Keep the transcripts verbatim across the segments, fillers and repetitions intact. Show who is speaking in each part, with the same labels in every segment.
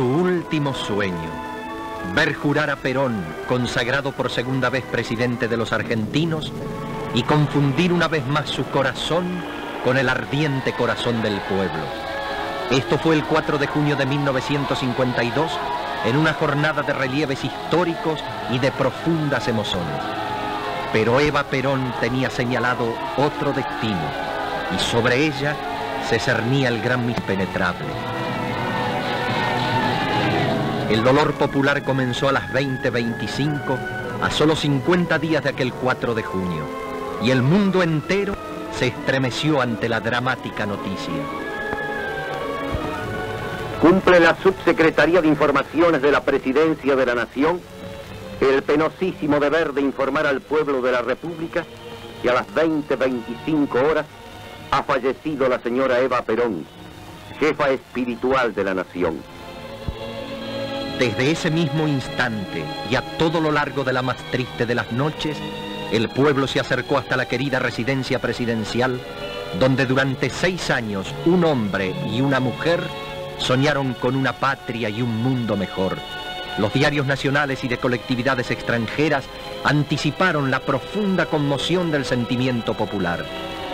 Speaker 1: su último sueño, ver jurar a Perón, consagrado por segunda vez presidente de los argentinos, y confundir una vez más su corazón con el ardiente corazón del pueblo. Esto fue el cuatro de junio de mil novecientos cincuenta y dos, en una jornada de relieves históricos y de profundas emociones. Pero Eva Perón tenía señalado otro destino, y sobre ella se cernía el gran impenetrable. El dolor popular comenzó a las veinte veinticinco, a solo cincuenta días de aquel cuatro de junio, y el mundo entero se estremeció ante la dramática noticia.
Speaker 2: Cumple la Subsecretaría de Informaciones de la Presidencia de la Nación el penosísimo deber de informar al pueblo de la República que a las veinte veinticinco horas ha fallecido la señora Eva Perón, jefa espiritual de la nación.
Speaker 1: Desde ese mismo instante y a todo lo largo de la más triste de las noches, el pueblo se acercó hasta la querida residencia presidencial, donde durante seis años un hombre y una mujer soñaron con una patria y un mundo mejor. Los diarios nacionales y de colectividades extranjeras anticiparon la profunda conmoción del sentimiento popular.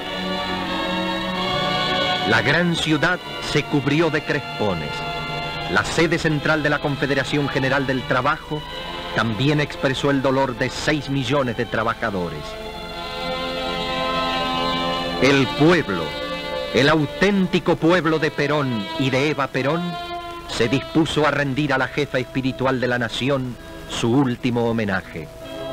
Speaker 1: La gran ciudad se cubrió de crespones. La sede central de la Confederación General del Trabajo también expresó el dolor de seis millones de trabajadores. El pueblo, el auténtico pueblo de Perón y de Eva Perón, se dispuso a rendir a la jefa espiritual de la nación su último homenaje.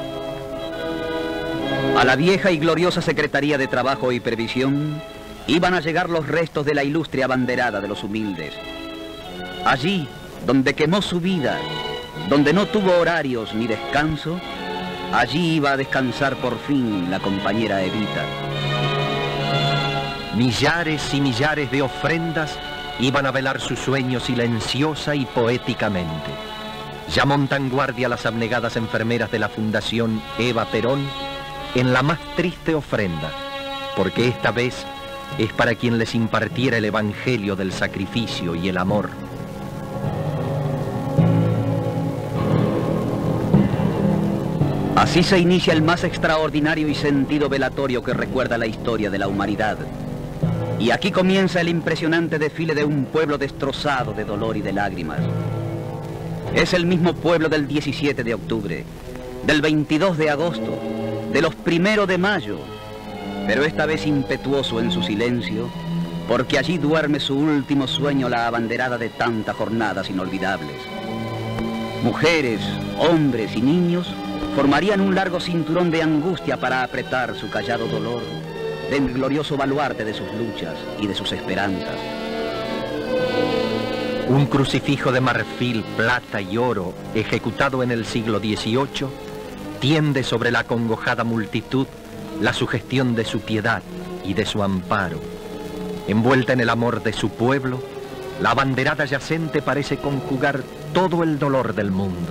Speaker 3: A la vieja y gloriosa Secretaría de Trabajo y Previsión iban a llegar los restos de la ilustre abanderada de los humildes. Allí, donde quemó su vida, donde no tuvo horarios ni descanso, allí iba a descansar por fin la compañera Evita.
Speaker 1: Millares y millares de ofrendas iban a velar su sueño silenciosa y poéticamente. Ya montan guardia las abnegadas enfermeras de la Fundación Eva Perón en la más triste ofrenda, porque esta vez es para quien les impartiera el evangelio del sacrificio y el amor.
Speaker 3: Así se inicia el más extraordinario y sentido velatorio que recuerda la historia de la humanidad. Y aquí comienza el impresionante desfile de un pueblo destrozado de dolor y de lágrimas. Es el mismo pueblo del diecisiete de octubre, del veintidós de agosto, de los primeros de mayo, pero esta vez impetuoso en su silencio, porque allí duerme su último sueño la abanderada de tantas jornadas inolvidables. Mujeres, hombres y niños formarían un largo cinturón de angustia para apretar su callado dolor del glorioso baluarte de sus luchas y de sus esperanzas.
Speaker 1: Un crucifijo de marfil, plata y oro, ejecutado en el siglo dieciocho, tiende sobre la acongojada multitud la sugestión de su piedad y de su amparo. Envuelta en el amor de su pueblo, la abanderada yacente parece conjugar todo el dolor del mundo.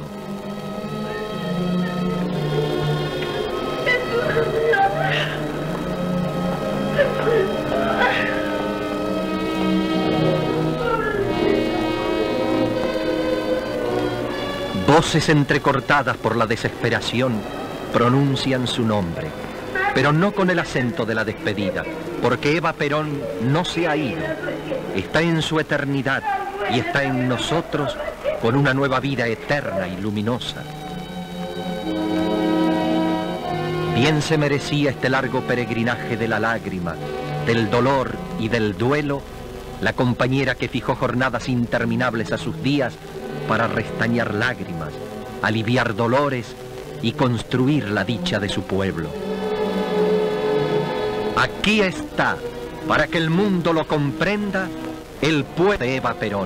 Speaker 1: Voces entrecortadas por la desesperación pronuncian su nombre, pero no con el acento de la despedida, porque Eva Perón no se ha ido, está en su eternidad y está en nosotros con una nueva vida eterna y luminosa. Bien se merecía este largo peregrinaje de la lágrima, del dolor y del duelo, la compañera que fijó jornadas interminables a sus días para restañar lágrimas, aliviar dolores y construir la dicha de su pueblo. Aquí está, para que el mundo lo comprenda, el pueblo de Eva Perón.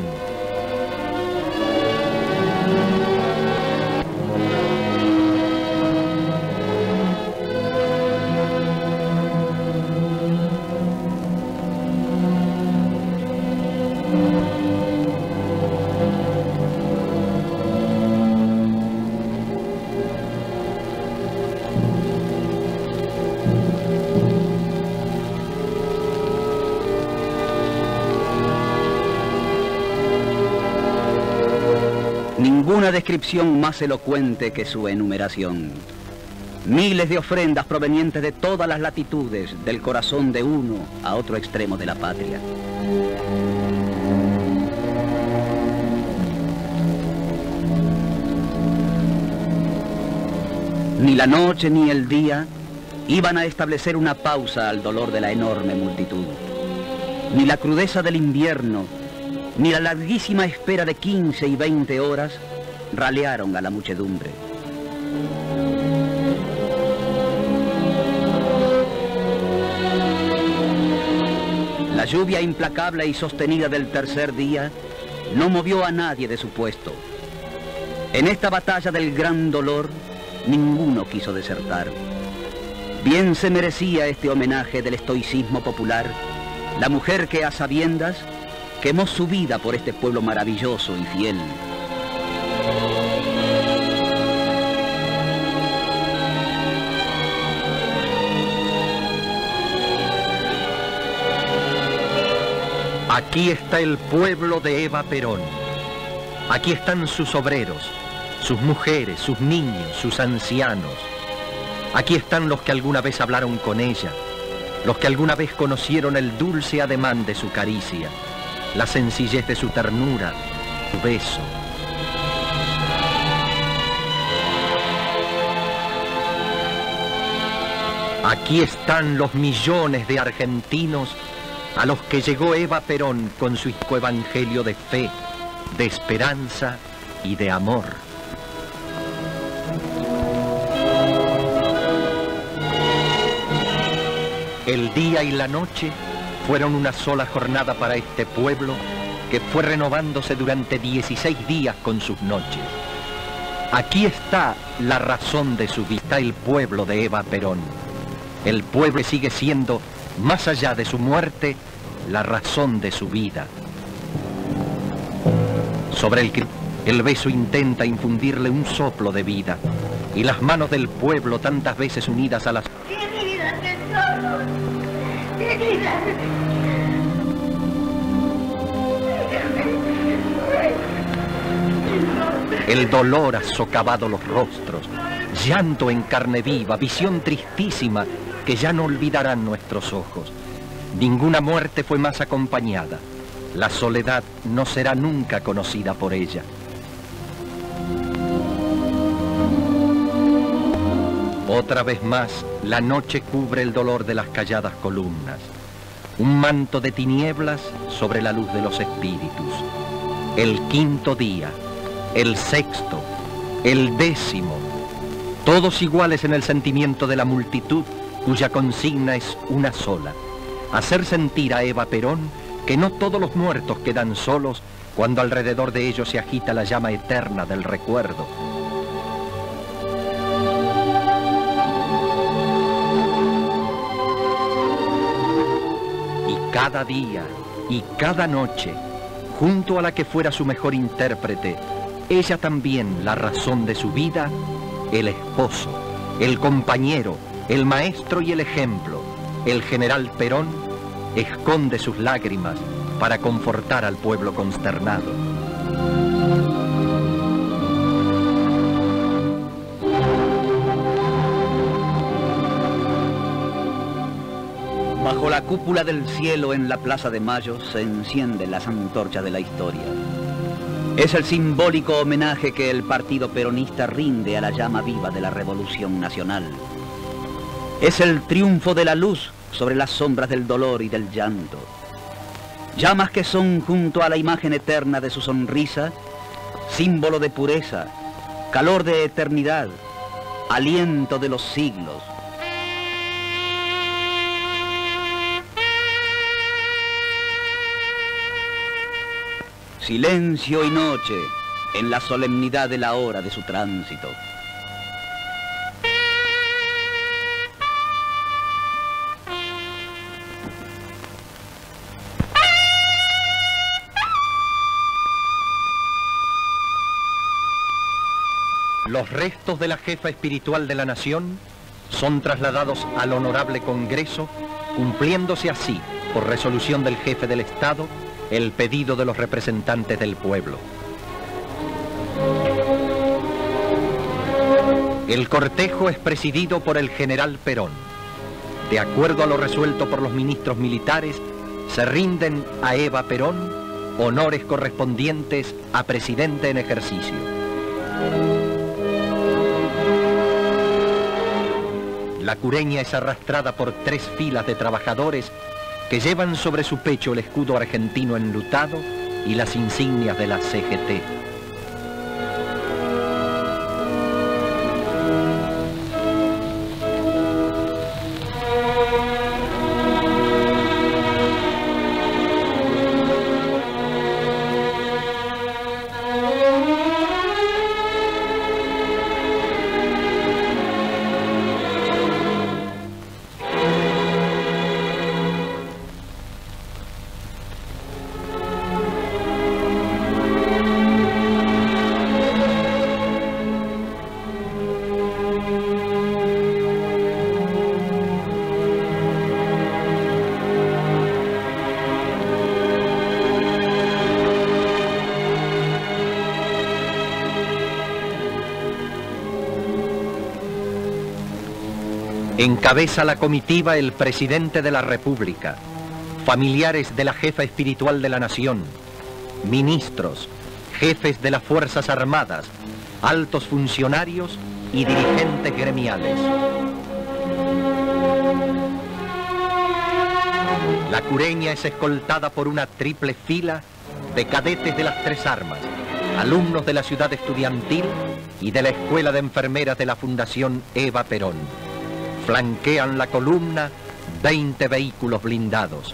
Speaker 3: Ninguna descripción más elocuente que su enumeración. Miles de ofrendas provenientes de todas las latitudes, del corazón de uno a otro extremo de la patria. Ni la noche ni el día iban a establecer una pausa al dolor de la enorme multitud. Ni la crudeza del invierno, ni la larguísima espera de quince y veinte horas ralearon a la muchedumbre. La lluvia implacable y sostenida del tercer día no movió a nadie de su puesto. En esta batalla del gran dolor, ninguno quiso desertar. Bien se merecía este homenaje del estoicismo popular, la mujer que a sabiendas quemó su vida por este pueblo maravilloso y fiel.
Speaker 1: Aquí está el pueblo de Eva Perón. Aquí están sus obreros, sus mujeres, sus niños, sus ancianos. Aquí están los que alguna vez hablaron con ella, los que alguna vez conocieron el dulce ademán de su caricia, la sencillez de su ternura, su beso. Aquí están los millones de argentinos a los que llegó Eva Perón con su evangelio de fe, de esperanza y de amor. El día y la noche fueron una sola jornada para este pueblo que fue renovándose durante dieciséis días con sus noches. Aquí está la razón de su vida, el pueblo de Eva Perón. El pueblo sigue siendo, más allá de su muerte, la razón de su vida. Sobre el que el beso intenta infundirle un soplo de vida, y las manos del pueblo tantas veces unidas a las...
Speaker 4: ¡Querida, tesoro! ¡Querida!
Speaker 1: El dolor ha socavado los rostros, llanto en carne viva, visión tristísima que ya no olvidarán nuestros ojos. Ninguna muerte fue más acompañada. La soledad no será nunca conocida por ella. Otra vez más, la noche cubre el dolor de las calladas columnas. Un manto de tinieblas sobre la luz de los espíritus. El quinto día, el sexto, el décimo, todos iguales en el sentimiento de la multitud, cuya consigna es una sola: hacer sentir a Eva Perón que no todos los muertos quedan solos cuando alrededor de ellos se agita la llama eterna del recuerdo. Y cada día y cada noche, junto a la que fuera su mejor intérprete, ella también la razón de su vida, el esposo, el compañero, el maestro y el ejemplo, el general Perón, esconde sus lágrimas para confortar al pueblo consternado.
Speaker 3: Bajo la cúpula del cielo en la Plaza de Mayo se encienden las antorchas de la historia. Es el simbólico homenaje que el partido peronista rinde a la llama viva de la Revolución Nacional. Es el triunfo de la luz sobre las sombras del dolor y del llanto. Llamas que son, junto a la imagen eterna de su sonrisa, símbolo de pureza, calor de eternidad, aliento de los siglos. Silencio y noche en la solemnidad de la hora de su tránsito.
Speaker 1: Los restos de la jefa espiritual de la nación son trasladados al honorable Congreso, cumpliéndose así, por resolución del jefe del Estado, el pedido de los representantes del pueblo. El cortejo es presidido por el general Perón. De acuerdo a lo resuelto por los ministros militares, se rinden a Eva Perón honores correspondientes a presidente en ejercicio. La cureña es arrastrada por tres filas de trabajadores que llevan sobre su pecho el escudo argentino enlutado y las insignias de la C G T. Encabeza la comitiva el presidente de la República, familiares de la jefa espiritual de la nación, ministros, jefes de las Fuerzas Armadas, altos funcionarios y dirigentes gremiales. La cureña es escoltada por una triple fila de cadetes de las tres armas, alumnos de la ciudad estudiantil y de la Escuela de Enfermeras de la Fundación Eva Perón. Flanquean la columna veinte vehículos blindados.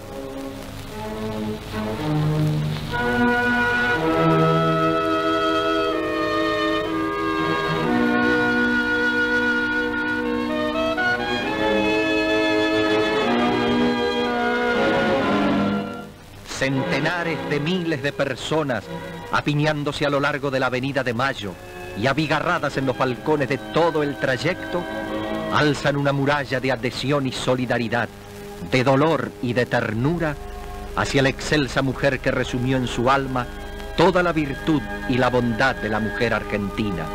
Speaker 1: Centenares de miles de personas apiñándose a lo largo de la Avenida de Mayo y abigarradas en los balcones de todo el trayecto, alzan una muralla de adhesión y solidaridad, de dolor y de ternura hacia la excelsa mujer que resumió en su alma toda la virtud y la bondad de la mujer argentina.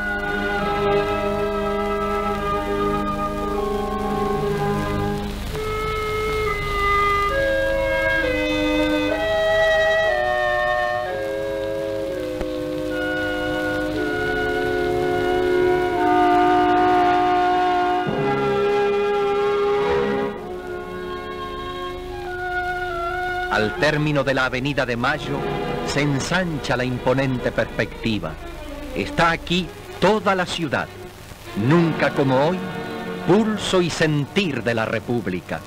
Speaker 1: Al término de la Avenida de Mayo se ensancha la imponente perspectiva. Está aquí toda la ciudad, nunca como hoy, pulso y sentir de la República.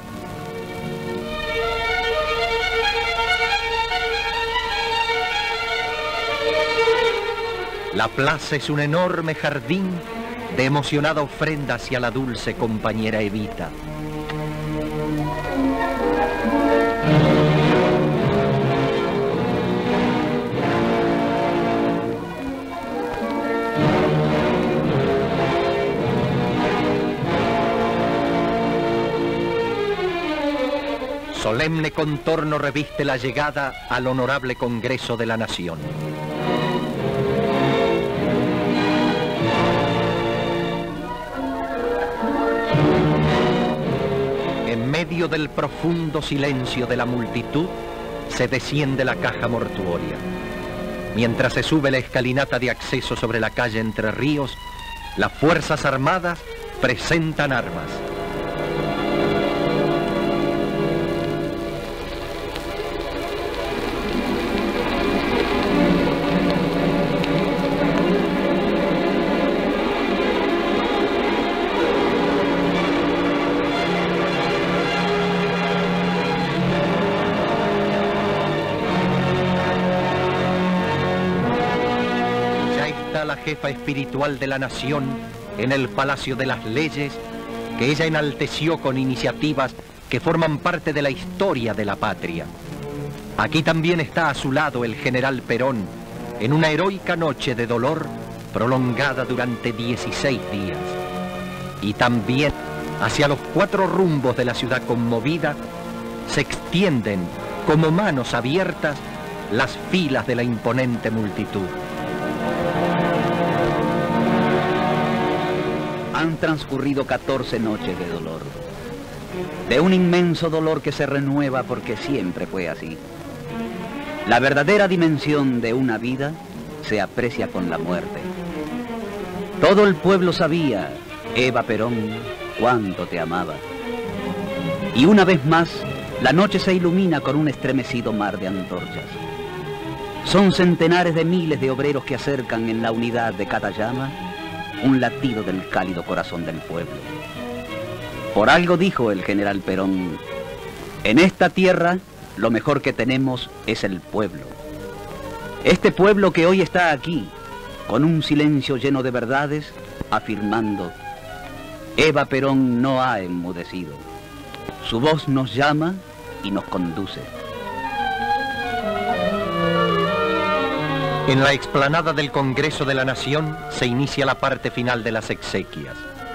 Speaker 1: La plaza es un enorme jardín de emocionada ofrenda hacia la dulce compañera Evita. Solemne contorno reviste la llegada al honorable Congreso de la Nación. En medio del profundo silencio de la multitud se desciende la caja mortuoria. Mientras se sube la escalinata de acceso sobre la calle Entre Ríos, las Fuerzas Armadas presentan armas. La jefa espiritual de la nación en el Palacio de las Leyes, que ella enalteció con iniciativas que forman parte de la historia de la patria. Aquí también está a su lado el general Perón, en una heroica noche de dolor prolongada durante dieciséis días. Y también, hacia los cuatro rumbos de la ciudad conmovida, se extienden, como manos abiertas, las filas de la imponente multitud.
Speaker 3: Han transcurrido catorce noches de dolor. De un inmenso dolor que se renueva porque siempre fue así. La verdadera dimensión de una vida se aprecia con la muerte. Todo el pueblo sabía, Eva Perón, cuánto te amaba. Y una vez más, la noche se ilumina con un estremecido mar de antorchas. Son centenares de miles de obreros que acercan en la unidad de cada llama un latido del cálido corazón del pueblo. Por algo dijo el general Perón, en esta tierra lo mejor que tenemos es el pueblo. Este pueblo que hoy está aquí, con un silencio lleno de verdades, afirmando, Eva Perón no ha enmudecido. Su voz nos llama y nos conduce.
Speaker 1: En la explanada del Congreso de la Nación se inicia la parte final de las exequias.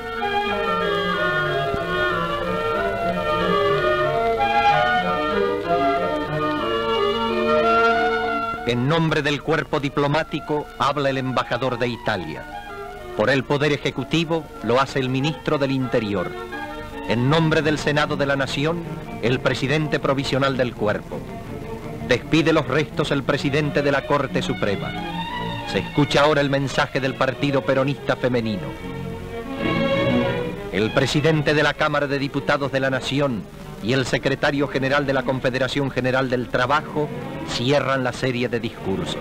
Speaker 1: En nombre del cuerpo diplomático habla el embajador de Italia. Por el Poder Ejecutivo lo hace el ministro del Interior. En nombre del Senado de la Nación, el presidente provisional del cuerpo. Despide los restos el presidente de la Corte Suprema. Se escucha ahora el mensaje del Partido Peronista Femenino. El presidente de la Cámara de Diputados de la Nación y el secretario general de la Confederación General del Trabajo cierran la serie de discursos.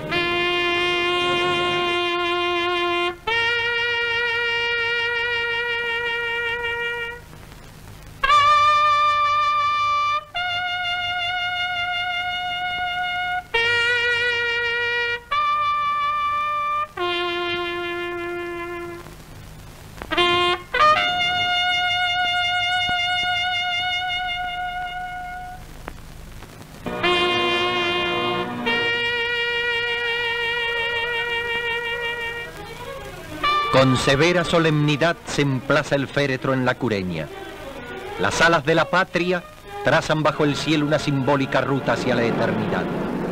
Speaker 1: Con severa solemnidad se emplaza el féretro en la Cureña. Las alas de la patria trazan bajo el cielo una simbólica ruta hacia la eternidad.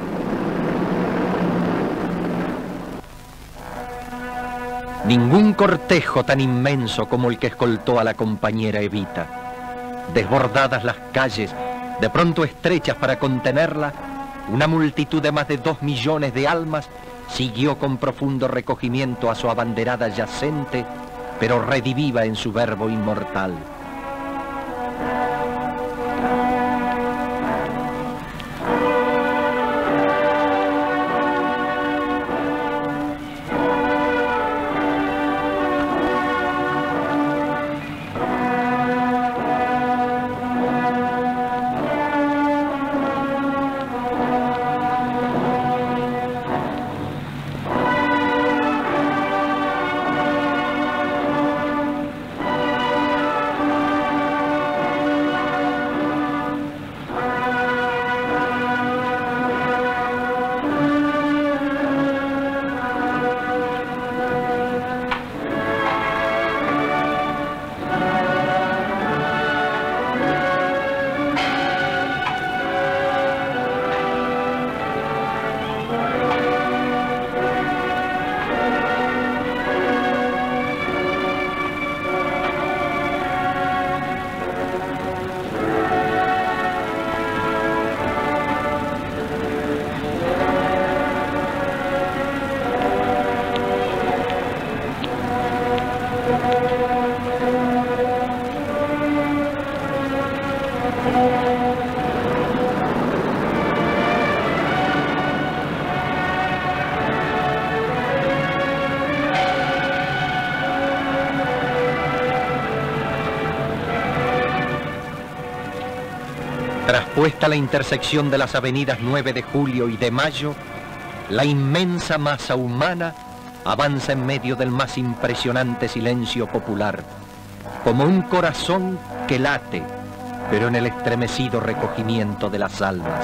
Speaker 1: Ningún cortejo tan inmenso como el que escoltó a la compañera Evita. Desbordadas las calles, de pronto estrechas para contenerla, una multitud de más de dos millones de almas siguió con profundo recogimiento a su abanderada yacente, pero rediviva en su verbo inmortal. Traspuesta la intersección de las avenidas nueve de julio y de mayo, la inmensa masa humana avanza en medio del más impresionante silencio popular, como un corazón que late, pero en el estremecido recogimiento de las almas.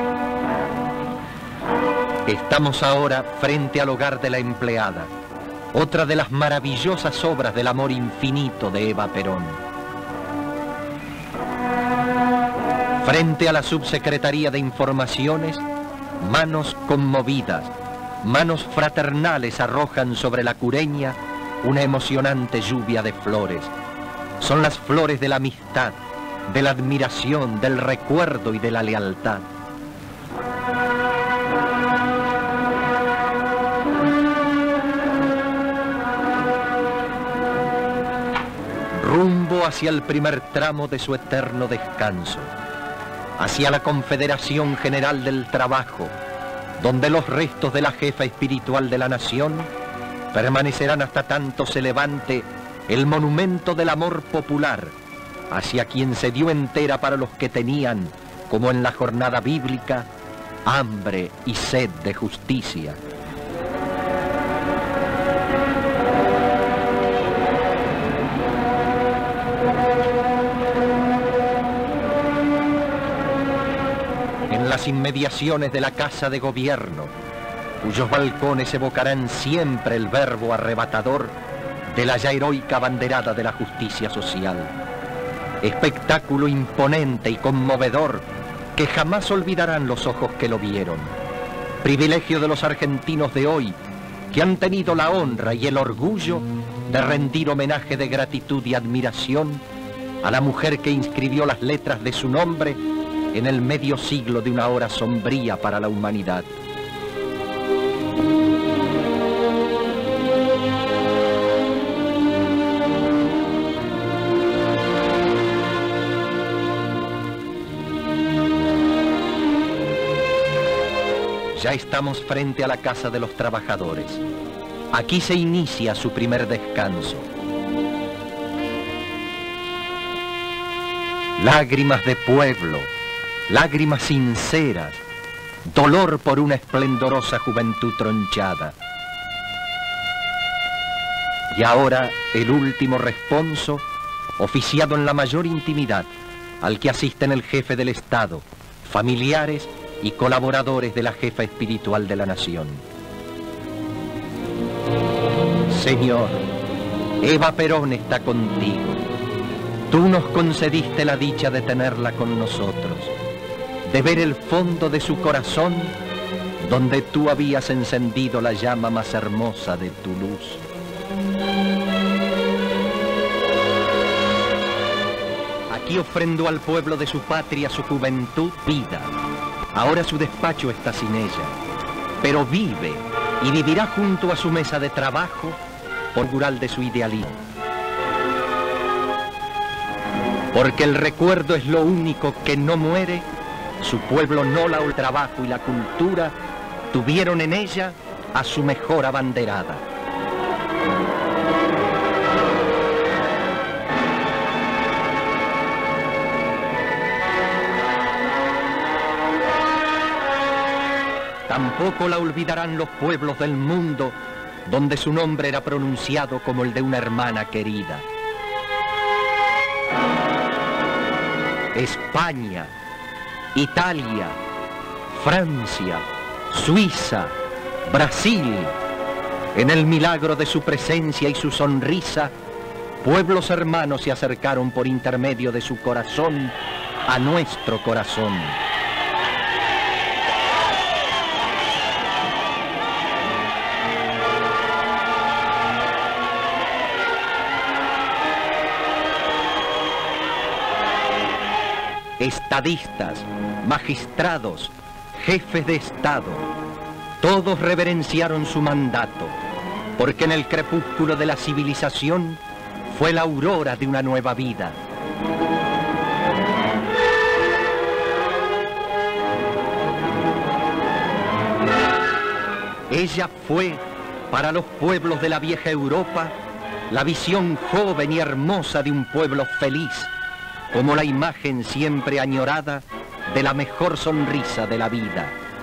Speaker 1: Estamos ahora frente al hogar de la empleada, otra de las maravillosas obras del amor infinito de Eva Perón. Frente a la Subsecretaría de Informaciones, manos conmovidas, manos fraternales arrojan sobre la cureña una emocionante lluvia de flores. Son las flores de la amistad, de la admiración, del recuerdo y de la lealtad. Rumbo hacia el primer tramo de su eterno descanso, hacia la Confederación General del Trabajo, donde los restos de la jefa espiritual de la nación permanecerán hasta tanto se levante el monumento del amor popular hacia quien se dio entera para los que tenían, como en la jornada bíblica, hambre y sed de justicia. En las inmediaciones de la Casa de Gobierno, cuyos balcones evocarán siempre el verbo arrebatador de la ya heroica banderada de la justicia social. Espectáculo imponente y conmovedor que jamás olvidarán los ojos que lo vieron. Privilegio de los argentinos de hoy, que han tenido la honra y el orgullo de rendir homenaje de gratitud y admiración a la mujer que inscribió las letras de su nombre en el medio siglo de una hora sombría para la humanidad. Ya estamos frente a la Casa de los Trabajadores. Aquí se inicia su primer descanso. Lágrimas de pueblo, lágrimas sinceras, dolor por una esplendorosa juventud tronchada. Y ahora el último responso, oficiado en la mayor intimidad, al que asisten el jefe del Estado, familiares y colaboradores de la jefa espiritual de la nación. Señor, Eva Perón está contigo. Tú nos concediste la dicha de tenerla con nosotros, de ver el fondo de su corazón, donde tú habías encendido la llama más hermosa de tu luz. Aquí ofrendó al pueblo de su patria su juventud, vida. Ahora su despacho está sin ella, pero vive y vivirá junto a su mesa de trabajo por gural de su idealismo. Porque el recuerdo es lo único que no muere, su pueblo no la el trabajo y la cultura tuvieron en ella a su mejor abanderada. Tampoco la olvidarán los pueblos del mundo donde su nombre era pronunciado como el de una hermana querida. España, Italia, Francia, Suiza, Brasil, en el milagro de su presencia y su sonrisa, pueblos hermanos se acercaron por intermedio de su corazón a nuestro corazón. Estadistas, magistrados, jefes de Estado, todos reverenciaron su mandato, porque en el crepúsculo de la civilización fue la aurora de una nueva vida. Ella fue, para los pueblos de la vieja Europa, la visión joven y hermosa de un pueblo feliz, como la imagen siempre añorada de la mejor sonrisa de la vida.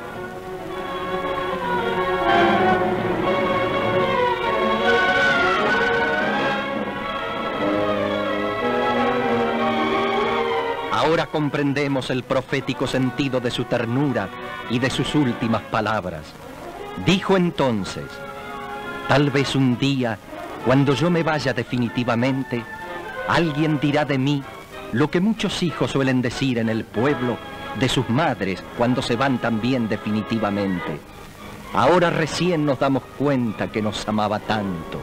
Speaker 1: Ahora comprendemos el profético sentido de su ternura y de sus últimas palabras. Dijo entonces: Tal vez un día, cuando yo me vaya definitivamente, alguien dirá de mí lo que muchos hijos suelen decir en el pueblo de sus madres cuando se van también definitivamente. Ahora recién nos damos cuenta que nos amaba tanto.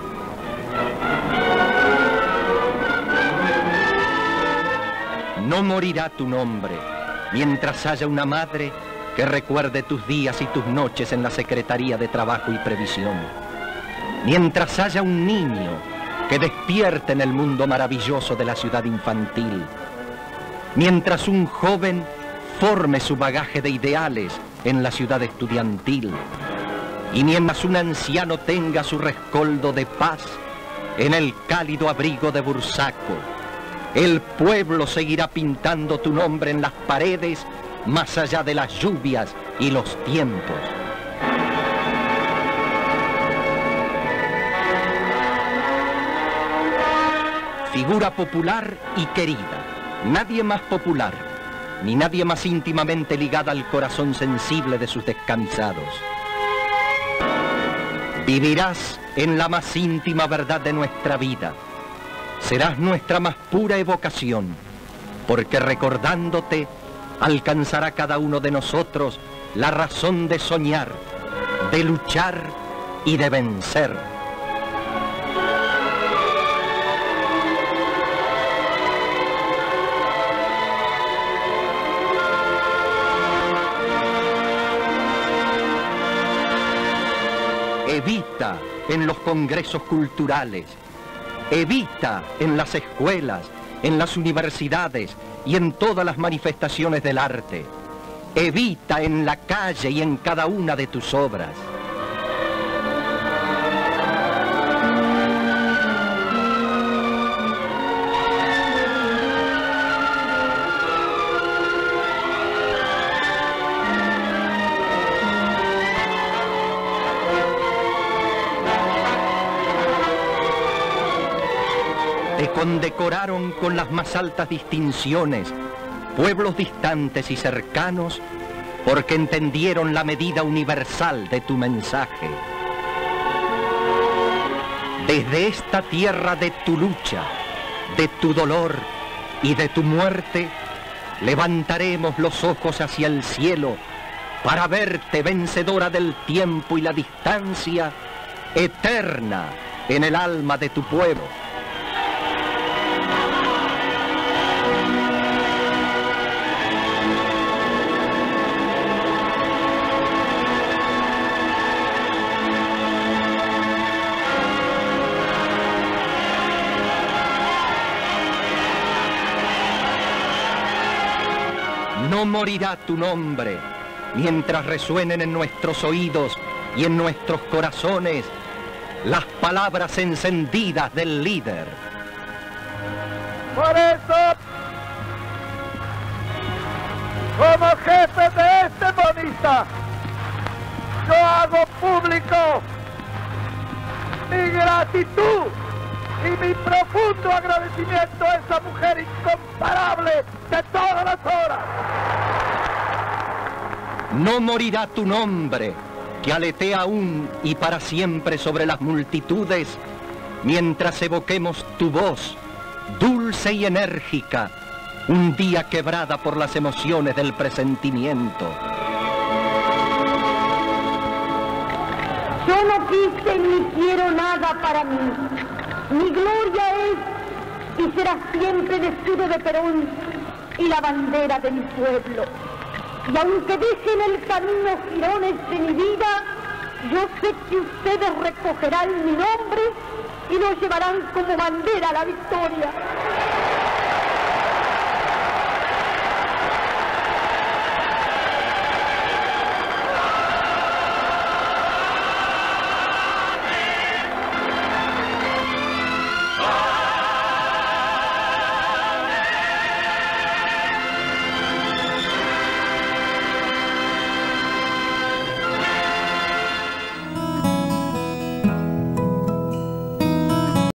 Speaker 1: No morirá tu nombre mientras haya una madre que recuerde tus días y tus noches en la Secretaría de Trabajo y Previsión. Mientras haya un niño que despierte en el mundo maravilloso de la ciudad infantil. Mientras un joven forme su bagaje de ideales en la ciudad estudiantil. Y mientras un anciano tenga su rescoldo de paz en el cálido abrigo de Bursaco, el pueblo seguirá pintando tu nombre en las paredes más allá de las lluvias y los tiempos. Figura popular y querida, nadie más popular, ni nadie más íntimamente ligada al corazón sensible de sus descamisados. Vivirás en la más íntima verdad de nuestra vida. Serás nuestra más pura evocación, porque recordándote, alcanzará cada uno de nosotros la razón de soñar, de luchar y de vencer. Evita en los congresos culturales, evita en las escuelas, en las universidades y en todas las manifestaciones del arte. Evita en la calle y en cada una de tus obras. Te condecoraron con las más altas distinciones pueblos distantes y cercanos porque entendieron la medida universal de tu mensaje. Desde esta tierra de tu lucha, de tu dolor y de tu muerte, levantaremos los ojos hacia el cielo para verte vencedora del tiempo y la distancia, eterna en el alma de tu pueblo. No morirá tu nombre mientras resuenen en nuestros oídos y en nuestros corazones las palabras encendidas del líder.
Speaker 5: Por eso, como jefe de este monista, yo hago público mi gratitud y mi profundo agradecimiento a esa mujer incomparable de todas las horas.
Speaker 1: No morirá tu nombre, que aletea aún y para siempre sobre las multitudes, mientras evoquemos tu voz, dulce y enérgica, un día quebrada por las emociones del presentimiento.
Speaker 6: Yo no quise ni quiero nada para mí. Mi gloria es y será siempre el escudo de Perón y la bandera de mi pueblo. Y aunque dejen el camino jirones de mi vida, yo sé que ustedes recogerán mi nombre y lo llevarán como bandera a la victoria.